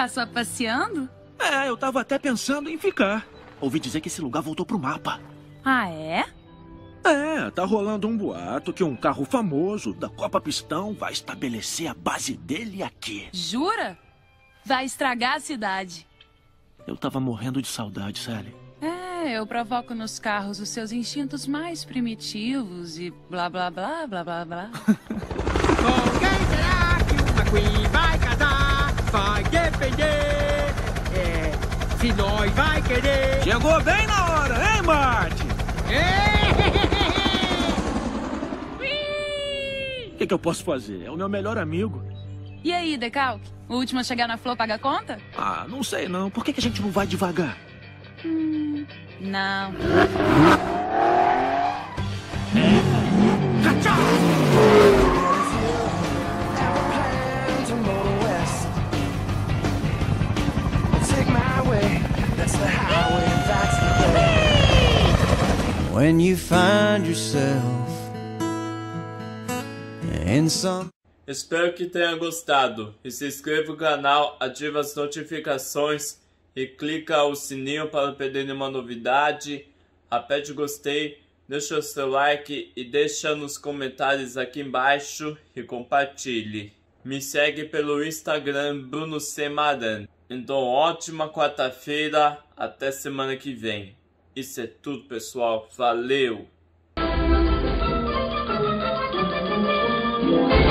Tá só passeando? É, eu tava até pensando em ficar. Ouvi dizer que esse lugar voltou pro mapa. Ah, é? É, tá rolando um boato que um carro famoso da Copa Pistão vai estabelecer a base dele aqui. Jura? Vai estragar a cidade. Eu tava morrendo de saudade, Sally. É, eu provoco nos carros os seus instintos mais primitivos e blá blá blá blá blá blá. Com quem será que uma Queen vai casar? Vai depender. Se nós vai querer. Chegou bem na hora, hein, Marty? O que eu posso fazer? É o meu melhor amigo. E aí, Decalque? O último a chegar na Flor paga a conta? Ah, não sei não. Por que a gente não vai devagar? Não. When you find yourself in some... Espero que tenha gostado e se inscreva no canal, ative as notificações e clica o sininho para não perder nenhuma novidade. Aperte o gostei, deixa o seu like e deixa nos comentários aqui embaixo e compartilhe. Me segue pelo Instagram Bruno C. Maran. Então ótima quarta-feira, até semana que vem. Isso é tudo, pessoal. Valeu!